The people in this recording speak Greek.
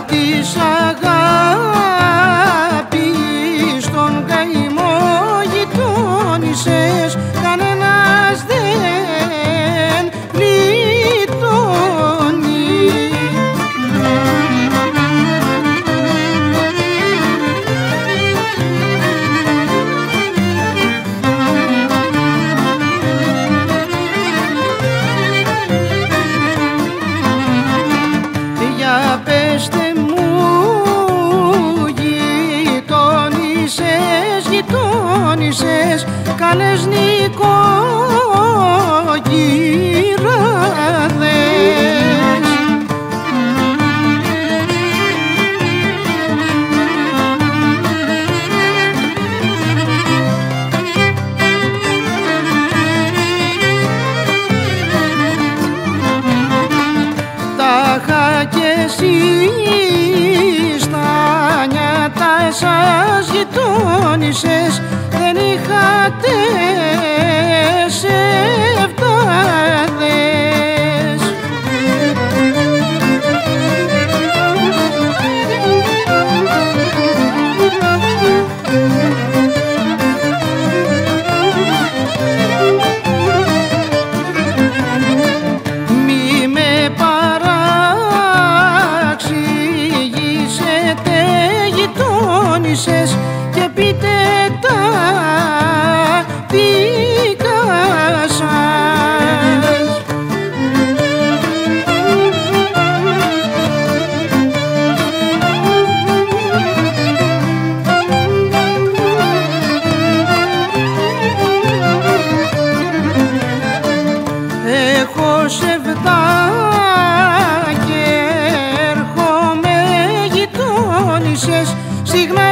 της αγάπης τον καημό γειτόνισσες, κανένας δεν γλιτώνει. Για πέστε μου γειτόνισσες, γειτόνισσες, καλές νοικοκυράδες. Τάχα κι εσείς τα νιάτα εσάς γειτόνισσες, δεν είχατε σεβδάδες. Μη με παραξηγήσετε γειτόνισσες και πείτε τα δικά σας. Έχω σεβδά και έρχομαι γειτόνισσες, στιγμές